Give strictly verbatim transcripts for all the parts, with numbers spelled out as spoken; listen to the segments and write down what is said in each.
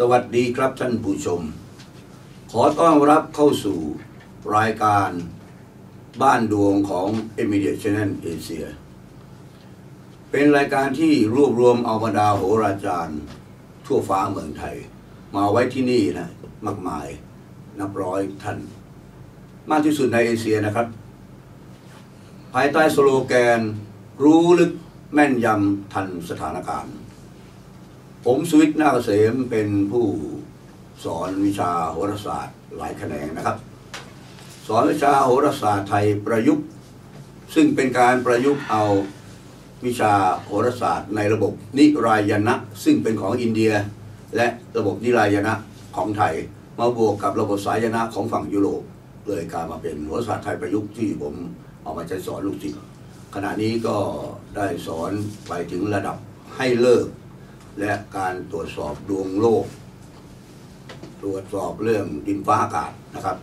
วัสดีครับท่านผู้ชมขอต้อนรับเข้าสู่รายการบ้านดวงของ Immediate Channel Asia เป็นรายการที่รวบรวมเอาบรรดาโหราจารย์ทั่วฟ้าเมืองไทยมาไว้ที่นี่นะมากมายนับร้อยท่านมากที่สุดในเอเชียนะครับภายใต้สโลแกนรู้ลึกแม่นยำทันสถานการณ์ผมสุวิทย์ นาคเกษมเป็นผู้สอนวิชาโหราศาสตร์หลายแขนงนะครับสอนวิชาโหราศาสตร์ไทยประยุกต์ซึ่งเป็นการประยุกต์เอาวิชาโหราศาสตร์ในระบบนิรายณะซึ่งเป็นของอินเดียและระบบนิรายณะของไทยมาบวกกับระบบสายณะของฝั่งยุโรปเลยกลายมาเป็นโหราศาสตร์ไทยประยุกต์ที่ผมเอามาใช้สอนลูกศิษย์ขณะนี้ก็ได้สอนไปถึงระดับให้เลิกและการตรวจสอบดวงโลกตรวจสอบเรื่องดินฟ้าอากาศนะครับ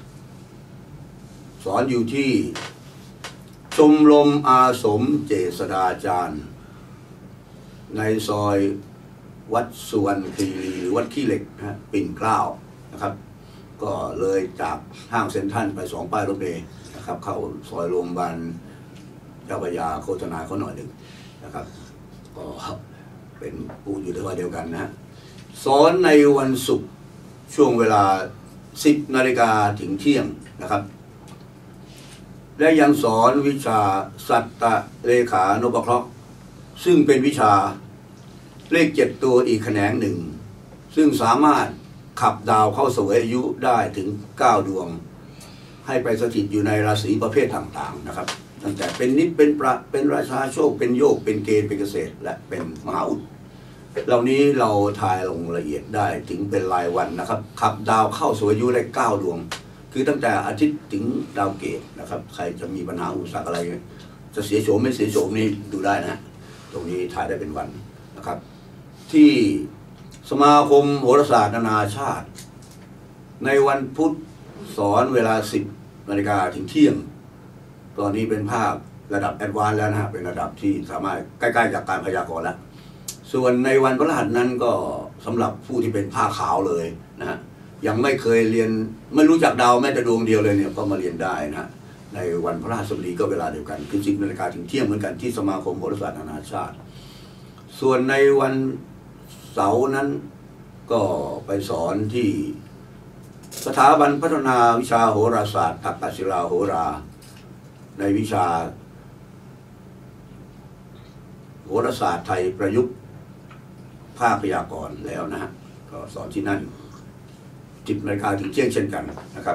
สอนอยู่ที่ชมรมอาสมเจษฎาจารย์ในซอยวัดสุวรรณคีรีหรือวัดขี้เหล็กนะปิ่นเกล้านะครับก็เลยจากห้างเซ็นทรัลไปสองป้ายรถเมล์นะครับเข้าซอยโรงพยาบาลเจ้าพระยาโฆษณาเขาหน่อยหนึ่งนะครับก็เป็นปูอยู่ในวันเดียวกันนะสอนในวันศุกร์ช่วงเวลาสิบนาฬิกาถึงเที่ยงนะครับและยังสอนวิชาสัตตเลขานุปเคราะห์ซึ่งเป็นวิชาเลขเจ็ดตัวอีกแขนงหนึ่งซึ่งสามารถขับดาวเข้าเสวยอายุได้ถึงเก้าดวงให้ไปสถิตอยู่ในราศีประเภทต่างๆนะครับตั้งแต่เป็นนิจเป็นประเป็นราชาโชคเป็นโยกเป็นเกณฑ์เป็นเกษตรและเป็นมหาอุดเหล่านี้เราทายลงละเอียดได้ถึงเป็นรายวันนะครับขับดาวเข้าสู่อายุได้เก้าดวงคือตั้งแต่อาทิตย์ถึงดาวเกตนะครับใครจะมีปัญหาอุปสรรคอะไรจะเสียโฉมไม่เสียโฉมนี่ดูได้นะตรงนี้ทายได้เป็นวันนะครับที่สมาคมโหราศาสตร์นานาชาติในวันพุธสอนเวลาสิบนาฬิกาถึงเที่ยงตอนนี้เป็นภาคระดับแอดวานซ์แล้วนะฮะเป็นระดับที่สามารถใกล้ๆจากการพยากรณ์แล้วส่วนในวันพฤหัสนั้นก็สำหรับผู้ที่เป็นผ้าขาวเลยนะฮะยังไม่เคยเรียนไม่รู้จักดาวแม้แต่ดวงเดียวเลยเนี่ยก็มาเรียนได้นะในวันพฤหัสบดีก็เวลาเดียวกันคือสิบนาฬิกาถึงเที่ยงเหมือนกันที่สมาคมโหราศาสตร์นานาชาติส่วนในวันเสาร์นั้นก็ไปสอนที่สถาบันพัฒนาวิชาโหราศาสตร์ทักษศิลาโหราในวิชาโหราศาสตร์ไทยประยุกต์ภาคพยากรณ์แล้วนะฮะก็สอนที่นั่นจิตนาฬิกาถึงเที่ยงเช่นกันนะครับ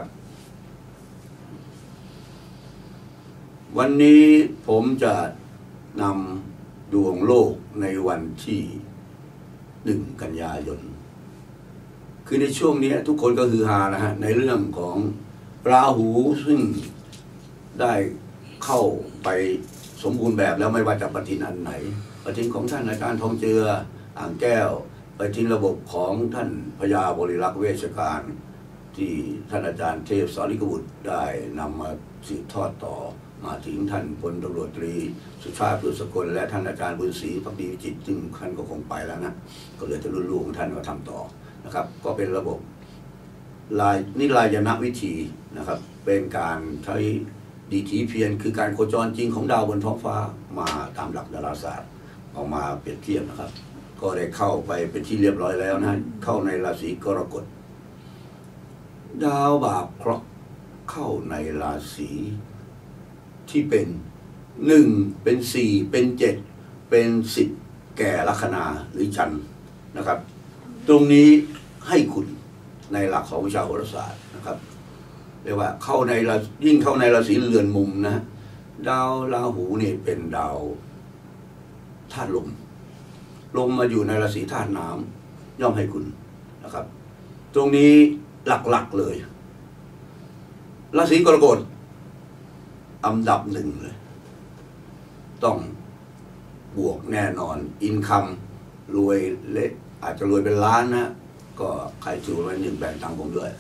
วันนี้ผมจะนำดวงโลกในวันที่หนึ่งกันยายนคือในช่วงนี้ทุกคนก็ฮือฮานะฮะในเรื่องของราหูซึ่งได้เข้าไปสมบูรณ์แบบแล้วไม่ว่าจะปฏิทินอันไหนปฏิทินของท่านอาจารย์ทองเจืออ่างแก้วไปทิ้งระบบของท่านพญาบริลักษ์เวชการที่ท่านอาจารย์เทพสาริกบุตรได้นำมาสืบทอดต่อมาถึงท่านพลตำรวจตรีสุชาติพุทธสกลและท่านอาจารย์บุญศรีภักดีวิจิตรซึ่งท่านก็คงไปแล้วนะก็เหลือแต่รุ่นลูกของท่านก็ทำต่อนะครับก็เป็นระบบลายนิรายณวิธีนะครับเป็นการใช้ดีถีเพียรคือการโคจรจริงของดาวบนท้องฟ้ามาตามหลักดาราศาสตร์ออกมาเปรียบเทียบนะครับก็ได้เข้าไปเป็นที่เรียบร้อยแล้วนะเข้าในราศีกรกฎดาวบาปเคราะห์เข้าในราศีที่เป็นหนึ่งเป็นสี่เป็นเจ็ดเป็นสิบแก่ลัคนาหรือจันทร์นะครับตรงนี้ให้คุณในหลักของวิชาโหราศาสตร์นะครับเรียกว่าเข้าในยิ่งเข้าในราศีเรือนมุมนะดาวราหูนี่เป็นดาวธาตุลมลงมาอยู่ในราศีธาตุน้ำย่อมให้คุณนะครับตรงนี้หลักๆเลยราศีกรกฎอันดับหนึ่งเลยต้องบวกแน่นอนอินคัมรวยเล็กอาจจะรวยเป็นล้านนะก็ใครจูไว้หนึ่งแบ่งตังค์ผมด้วย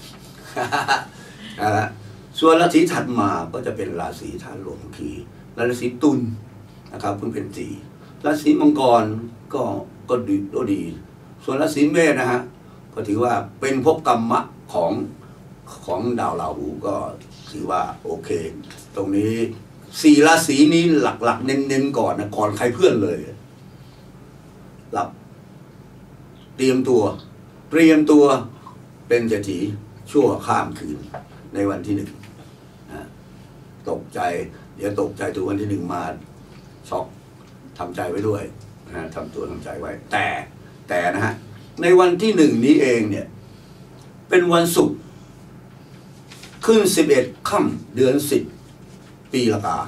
ส่วนราศีถัดมาก็จะเป็นราศีธาตุลมคือราศีตุลนะครับเพิ่งเป็นสี่ราศีมังกรก็ก็ดีก็ดีส่วนราศีเมษนะฮะก็ถือว่าเป็นภพกรรมะของของดาวราหูก็ถือว่าโอเคตรงนี้สี่ราศีนี้หลักๆเน้นๆก่อนนะก่อนใครเพื่อนเลยหลับเตรียมตัวเตรียมตัวเป็นเศรษฐีชั่วข้ามคืนในวันที่หนึ่งนะตกใจเดี๋ยวตกใจถึงวันที่หนึ่งมาช็อกทำใจไว้ด้วยนะทำตัวทำใจไว้แต่แต่นะฮะในวันที่หนึ่งนี้เองเนี่ยเป็นวันศุกร์ขึ้นสิบเอ็ดค่ำเดือนสิบปีละกา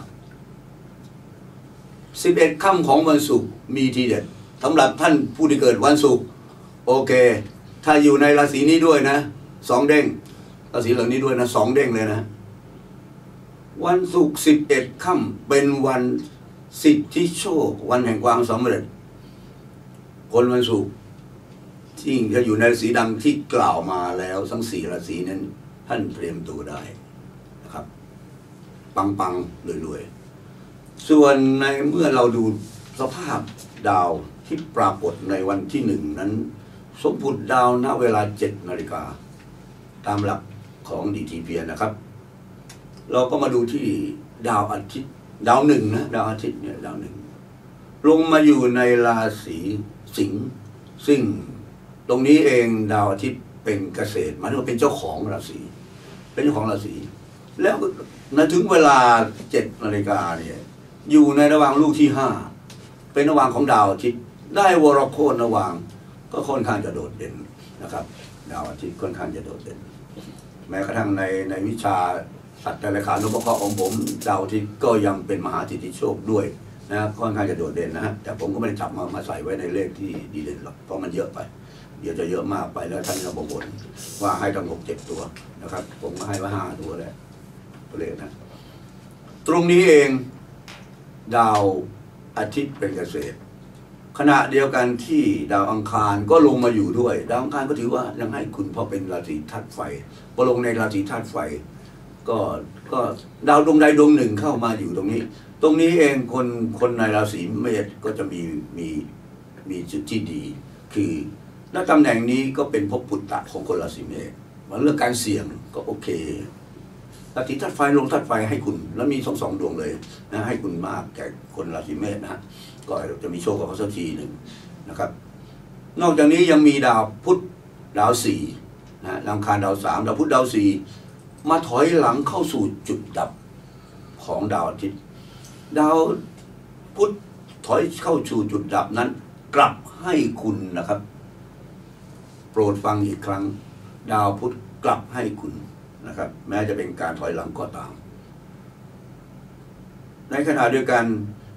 สิบเอ็ดค่ำของวันศุกร์มีทีเด็ดสำหรับท่านผู้ที่เกิดวันศุกร์โอเคถ้าอยู่ในราศีนี้ด้วยนะสองเด้งราศีเหล่านี้ด้วยนะสองเด้งเลยนะวันศุกร์สิบเอ็ดค่ำเป็นวันสิทธิโชควันแห่งความสำเร็จคนวันศุกร์ที่จะอยู่ในราศีดังที่กล่าวมาแล้วทั้งสี่ราศีนั้นท่านเตรียมตัวได้นะครับปังๆรวยๆส่วนในเมื่อเราดูสภาพดาวที่ปรากฏในวันที่หนึ่งนั้นสมพุทธดาวณเวลาเจ็ดนาฬิกาตามหลักของดีทีเพียนะครับเราก็มาดูที่ดาวอาทิตย์ดาวหนึ่งนะดาวอาทิตย์เนี่ยดาวหนึ่งลงมาอยู่ในราศีสิงห์ซึ่งตรงนี้เองดาวอาทิตย์เป็นเกษตรหมายถึงว่าเป็นเจ้าของราศีเป็นเจ้าของราศีแล้วในถึงเวลาเจ็ดนาฬิกาเนี่ยอยู่ในระหว่างลูกที่ห้าเป็นระหว่างของดาวอาทิตย์ได้วรโคตรระหว่างก็ค่อนข้างจะโดดเด่นนะครับดาวอาทิตย์ค่อนข้างจะโดดเด่นแม้กระทั่งในในวิชาสัตว์แต่ละขานุปเคราะห์ของผมดาวอาทิตย์ก็ยังเป็นมหาสิทธิโชคด้วยนะค่อนข้างจะโดดเด่นนะฮะแต่ผมก็ไม่ได้จับมามาใส่ไว้ในเลขที่ดีเด่นหรอกเพราะมันเยอะไปเดี๋ยวจะเยอะมากไปแล้วท่านจะบ่นว่าให้ทั้งหกเจ็ดตัวนะครับผมก็ให้ว่าห้าตัวแล้วตัวเลขนะตรงนี้เองดาวอาทิตย์เป็นเกษตรขณะเดียวกันที่ดาวอังคารก็ลงมาอยู่ด้วยดาวอังคารก็ถือว่ายังให้คุณเพราะเป็นราศีธาตุไฟพอลงในราศีธาตุไฟก็ก็ดาวดวงใดดวงหนึ่งเข้ามาอยู่ตรงนี้ตรงนี้เองคนคนในราศีเมษก็จะมีมีมีจุดที่ดีคือและตำแหน่งนี้ก็เป็นภพปุตตะของคนราศีเมษมันเรื่องการเสี่ยงก็โอเคราศีธาตุไฟลงธาตุไฟให้คุณแล้วมีสองสองดวงเลยนะให้คุณมากแก่คนราศีเมษนะก็จะมีโชคกับเขาสักทีหนึ่งนะครับนอกจากนี้ยังมีดาวพุธดาวสี่นะดาวอังคารดาวสามดาวพุธดาวสี่มาถอยหลังเข้าสู่จุดดับของดาวอาทิตย์ดาวพุธถอยเข้าสู่จุดดับนั้นกลับให้คุณนะครับโปรดฟังอีกครั้งดาวพุธกลับให้คุณนะครับแม้จะเป็นการถอยหลังก็ตามในขณะเดียวกัน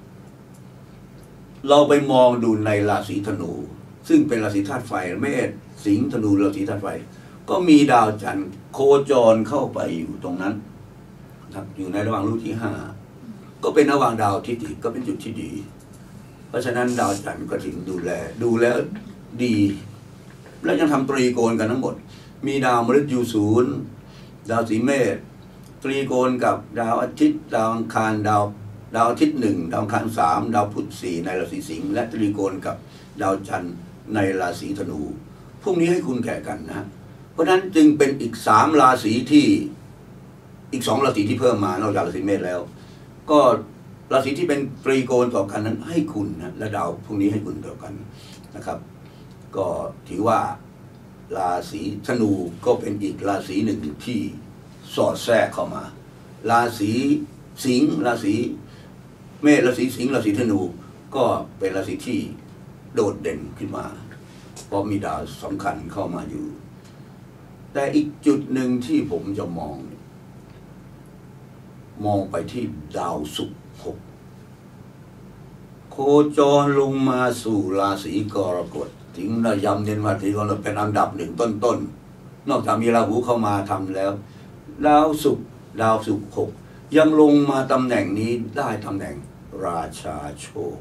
เราไปมองดูในราศีธนูซึ่งเป็นราศีธาตุไฟเมษสิงห์ธนูราศีธาตุไฟก็มีดาวจันทร์โคจรเข้าไปอยู่ตรงนั้นครับอยู่ในระหว่างลูกที่ห้าก็เป็นระหว่างดาวทิศอีกก็เป็นจุดที่ดีเพราะฉะนั้นดาวจันทร์ก็ถึงดูแลดูแล้วดีแล้วยังทำตรีโกณกันทั้งหมดมีดาวมฤตยูศูนย์ดาวสีเมษตรีโกณกับดาวอาทิตย์ดาวอังคารดาวดาวอาทิตย์หนึ่งดาวอังคารสามดาวพุธสี่ในราศีสิงห์และตรีโกณกับดาวจันทร์ในราศีธนูพวกนี้ให้คุณแก่กันนะเพราะฉะนั้นจึงเป็นอีกสามราศีที่อีกสองราศีที่เพิ่มมานอกจากราศีเมษแล้วก็ราศีที่เป็นตรีโกณต่อกันนั้นให้คุณนะและดาวพวกนี้ให้คุณต่อกันนะครับก็ถือว่าราศีธนูก็เป็นอีกราศีหนึ่งที่สอดแทรกเข้ามาราศีสิงห์ราศีเมษราศีสิงห์ราศีธนูก็เป็นราศีที่โดดเด่นขึ้นมาเพราะมีดาวสำคัญเข้ามาอยู่แต่อีกจุดหนึ่งที่ผมจะมองมองไปที่ดาวศุกร์หกโคจรลงมาสู่ราศีกรกฎถึงระยำเน้นว่าที่เราเป็นอันดับหนึ่งต้นๆนอกจากมีราหูเข้ามาทำแล้วดาวศุกร์ดาวศุกร์หกยังลงมาตำแหน่งนี้ได้ตำแหน่งราชาโชค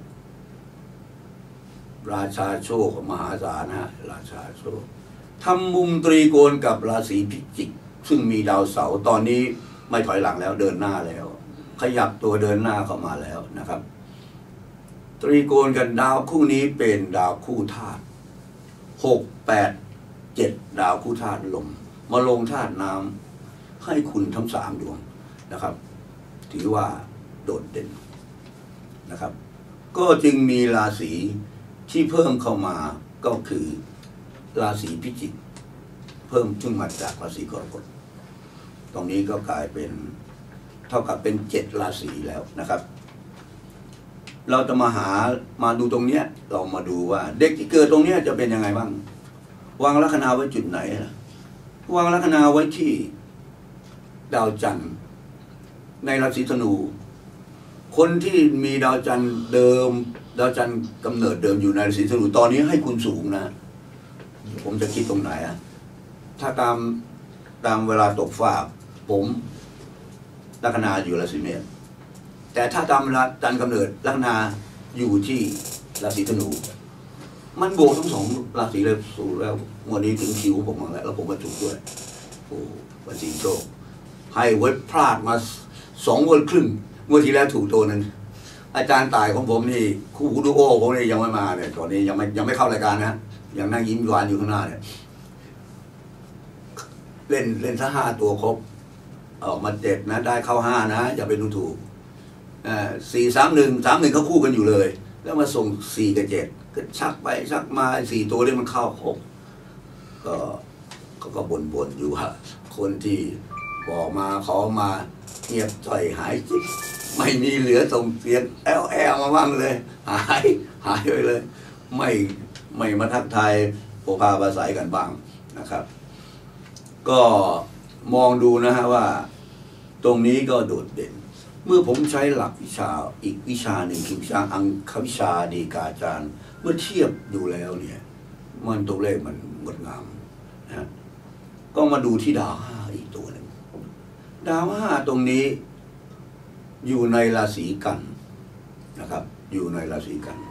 ราชาโชคมหาศาลนะฮะราชาโชคทำมุมตรีโกณกับราศีพิจิกซึ่งมีดาวเสาร์ตอนนี้ไม่ถอยหลังแล้วเดินหน้าแล้วขยับตัวเดินหน้าเข้ามาแล้วนะครับตรีโกณกันดาวคู่นี้เป็นดาวคู่ธาตุหกแปดเจ็ดดาวคู่ธาตุลมมาลงธาตุน้ำให้คุณทั้งสามดวงนะครับถือว่าโดดเด่นนะครับก็จึงมีราศีที่เพิ่มเข้ามาก็คือราศีพิจิกเพิ่มขึ้นมาจากราศีกรกฎตรงนี้ก็กลายเป็นเท่ากับเป็นเจ็ดราศีแล้วนะครับเราจะมาหามาดูตรงเนี้ยเรามาดูว่าเด็กที่เกิดตรงเนี้ยจะเป็นยังไงบ้างวางลัคนาไว้จุดไหนนะวางลัคนาไว้ที่ดาวจันทร์ในราศีธนูคนที่มีดาวจันทร์เดิมดาวจันทร์กำเนิดเดิมอยู่ในราศีธนูตอนนี้ให้คุณสูงนะผมจะคิดตรงไหนอะถ้าตามตามเวลาตกฟ้าผมลัคนาอยู่ราศีเมษแต่ถ้าตามเวลาจันทร์กำเนิดลัคนาอยู่ที่ราศีธนูมันโบทั้งสองราศีเลยสูงแล้ววันนี้ถึงคิวผมมาแล้วแล้วผมก็ถูกด้วยโอ้วันจริงโชคให้ไว้พลาดมาสองวันครึ่งเมื่อที่แล้วถูกตัวนึงอาจารย์ตายของผมนี่คู่หูดูโอผมนี่ยังไม่มาเนี่ยตอนนี้ยังไม่ยังไม่เข้ารายการนะยังนั่งยิ้มหวานอยู่ข้างหน้าเนี่ยเล่นเล่นซะห้าตัวครบออกมาเจ็ดนะได้เข้าห้านะอย่าไปดูถูกอ่าสี่สามหนึ่งสามหนึ่งเขาคู่กันอยู่เลยแล้วมาส่งสี่กับเจ็ดก็ชักไปชักมาสี่ตัวนี้มันเข้าหกก็เขาก็บ่นบ่นอยู่ว่าคนที่บอกมาขอมาเงียบจ่อยหายจิตไม่มีเหลือส่งเสียงแอลแอลมาบ้างเลยหายหายไปเลยไม่ไม่มาทักทายโภคาภาษากันบ้างนะครับก็มองดูนะฮะว่าตรงนี้ก็โดดเด่นเมื่อผมใช้หลักวิชาอีกวิชาหนึ่งคือวิชาอังควิชาดีกาจารย์เมื่อเทียบดูแล้วเนี่ยมันตัวเลขมันงดงามนะก็มาดูที่ดาวห้าอีกตัวหนึ่งดาวห้าตรงนี้อยู่ในราศีกันนะครับอยู่ในราศีกัน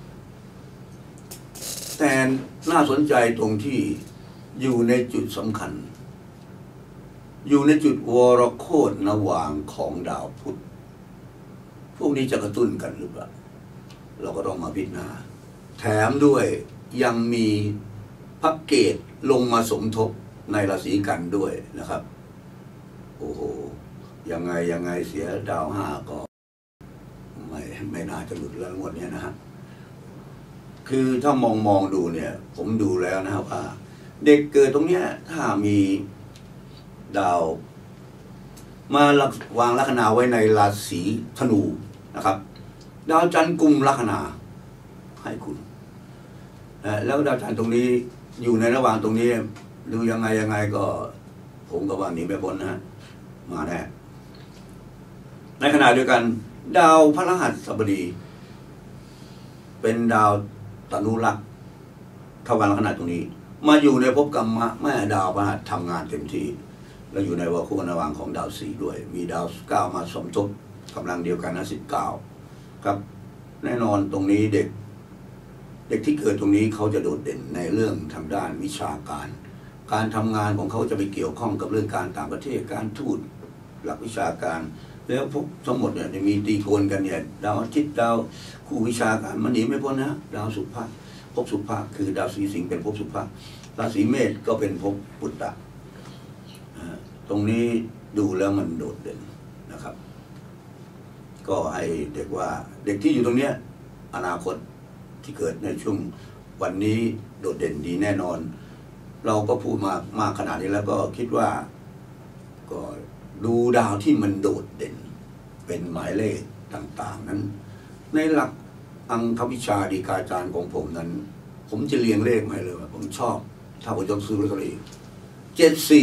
แต่น่าสนใจตรงที่อยู่ในจุดสำคัญอยู่ในจุดวรโคตรระหว่างของดาวพุธพวกนี้จะกระตุ้นกันหรือเปล่าเราก็ต้องมาพิจารณาแถมด้วยยังมีพระเกตลงมาสมทบในราศีกันด้วยนะครับโอ้โหยังไงยังไงเสียดาวห้าก็ไม่ไม่น่าจะหลุดแล้วงวดนี้นะฮะคือถ้ามองมองดูเนี่ยผมดูแล้วนะครับว่าเด็กเกิดตรงเนี้ยถ้ามีดาวมาวางลัคนาไว้ในราศีธนูนะครับดาวจันทร์กุมลัคนาให้คุณแล้วดาวจันทร์ตรงนี้อยู่ในระหว่างตรงนี้ดูยังไงยังไงก็ผมก็ว่าหนีไม่พ้นนะฮะมาแน่ในขณะเดียวกันดาวพฤหัสบดีเป็นดาวตนุลักษณ์เข้ากันลัคนาตรงนี้มาอยู่ในภพกรรมะแม่ดาวพฤหัสทำงานเต็มที่แล้วอยู่ในวรโคตรระหว่างของดาวสี่ด้วยมีดาวเก้ามาสมทบกำลังเดียวกันนะสิบเก้าครับแน่นอนตรงนี้เด็กเด็กที่เกิดตรงนี้เขาจะโดดเด่นในเรื่องทางด้านวิชาการการทำงานของเขาจะไปเกี่ยวข้องกับเรื่องการต่างประเทศการทูตหลักวิชาการแล้วพวกทั้งหมดเนี่ยจะมีตีโกนกันเนี่ยดาวอาทิตย์ดาวคู่วิชาการมันหนีไม่พ้นนะดาวสุภาพภพสุภาพคือดาวสีสิงห์เป็นภพสุภาพราศีเมษก็เป็นภพปุตตะตรงนี้ดูแล้วมันโดดเด่นนะครับก็ให้เด็กว่าเด็กที่อยู่ตรงเนี้ยอนาคตที่เกิดในช่วงวันนี้โดดเด่นดีแน่นอนเราก็พูดมากมากขนาดนี้แล้วก็คิดว่าก็ดูดาวที่มันโดดเด่นเป็นหมายเลขต่างๆนั้นในหลักอังควิชาดีกาจารย์ของผมนั้นผมจะเรียงเลขมาเลยว่าผมชอบถ้าผมจะซื้อลอตเตอรี่เจ็ดสี่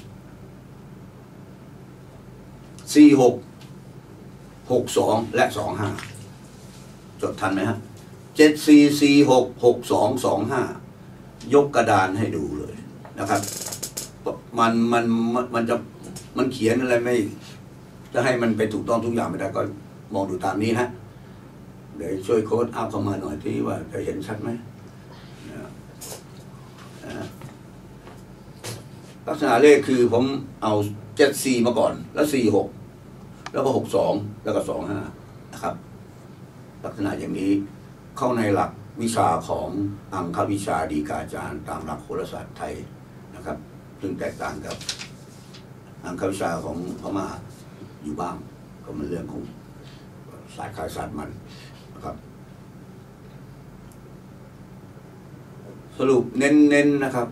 สี่หกหกสองและสองห้าจดทันไหมฮะเจ็ดสี่สี่หกหกสองสองห้ายกกระดานให้ดูเลยนะครับมันมันมันจะมันเขียนอะไรไม่จะให้มันไปถูกต้องทุกอย่างไม่ได้ก็มองดูตามนี้นะเดี๋ยวช่วยโค้ดอัพเข้ามาหน่อยที่ว่าจะเห็นชัดไหมลักษณะเลขคือผมเอาเจ็ดสี่มาก่อนแล้วสี่หกแล้วก็หกสองแล้วก็สองห้านะครับลักษณะอย่างนี้เข้าในหลักวิชาของอังควิชาดีกาจารย์ตามหลักโหราศาสตร์ไทยนะครับซึ่งแตกต่างกับอังควิชาของพม่าอยู่บ้างก็เป็นเรื่องของศาสตร์ขายศาสตร์มันนะครับสรุปเน้นๆนะครับ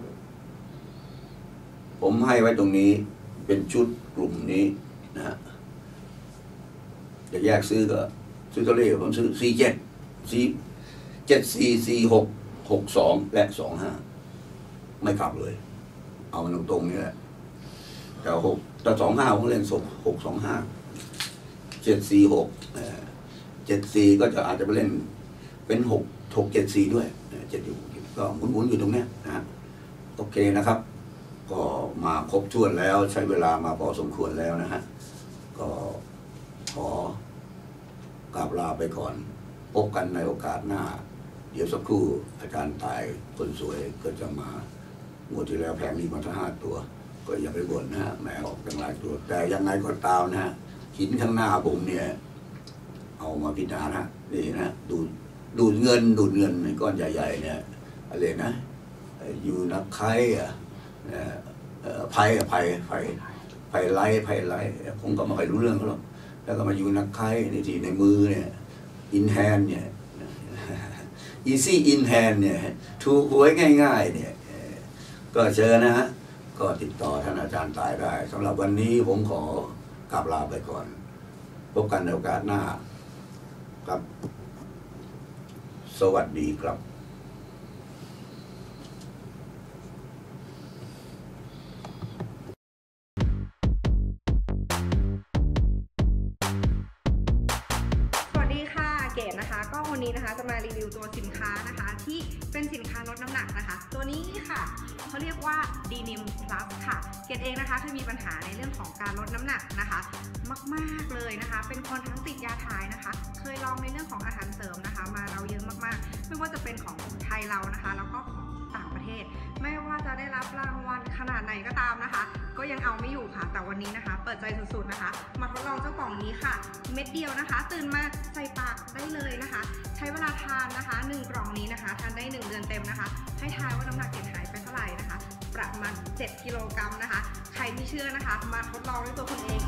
ผมให้ไว้ตรงนี้เป็นชุดกลุ่มนี้นะฮะจะแยกซื้อก็ซื้อตัวเลขผมซื้อสี่เจ็ดสี่เจ็ดสี่สี่หกหกสองและสองห้าไม่กลับเลยเอามันตรงๆนี่แหละแต่หกแต่สองห้าผมเล่นศพหกสองห้าเจ็ดสี่หกเจ็ดสี่ก็จะอาจจะไปเล่นเป็นหกหกเจ็ดสี่ด้วยเจ็ดอยู่ก็หมุนๆอยู่ตรงนี้นะฮะโอเคนะครับก็มาครบถ้วนแล้วใช้เวลามาพอสมควรแล้วนะฮะก็ขอกราบลาไปก่อนพบกันในโอกาสหน้าเดี๋ยวสักครู่อาจารย์ตายคนสวยก็จะมางวดที่แล้วแผงนี้มาทั้งห้าตัวก็อย่าไปบ่นนะฮะแหมออกตั้งหลายตัวแต่ยังไงก็ตามนะฮะหินข้างหน้าผมเนี่ยเอามาพิจารณานี่นะดูดูดเงินดูดเงินในก้อนใหญ่ๆเนี่ยอะไรนะอยู่นักไข่อะไพ่ไพ่ไพ่ไพ่ไล่ไพ่ไล่ผมก็ไม่ค่อยรู้เรื่องเขาหรอกแล้วก็มาอยู่นักไข่ในที่ในมือเนี่ยอินแฮนเนี่ยอีซี่อินแฮนเนี่ยถูกหวยง่ายๆเนี่ยก็เจอนะฮะก็ติดต่อท่านอาจารย์ตายได้สำหรับวันนี้ผมขอกราบลาไปก่อนพบกันในโอกาสหน้าครับสวัสดีครับเกดนะคะก็วันนี้นะคะจะมารีวิวตัวสินค้านะคะที่เป็นสินค้าลดน้ำหนักนะคะตัวนี้ค่ะเขาเรียกว่า ดี นิม Plus ค่ะเกดเองนะคะเคยมีปัญหาในเรื่องของการลดน้ำหนักนะคะมากๆเลยนะคะเป็นคนทั้งติดยาถ่ายนะคะเคยลองในเรื่องของอาหารเสริมนะคะมาเราเยอะมากๆไม่ว่าจะเป็นของไทยเรานะคะแล้วก็ของต่างประเทศไม่ว่าจะได้รับรางวัลขนาดไหนก็ตามนะคะก็ยังเอาไม่อยู่ค่ะแต่วันนี้นะคะเปิดใจสุดๆนะคะมาทดลองเจ้ากล่องนี้ค่ะเม็ดเดียวนะคะตื่นมาใส่ปากได้เลยนะคะใช้เวลาทานนะคะหนึ่งกล่องนี้นะคะทานได้หนึ่งเดือนเต็มนะคะให้ทายว่าน้ำหนักเกดหายไปเท่าไหร่นะคะประมาณเจ็ดกิโลกรัมนะคะใครที่เชื่อนะคะมาทดลองด้วยตัวคุณเอง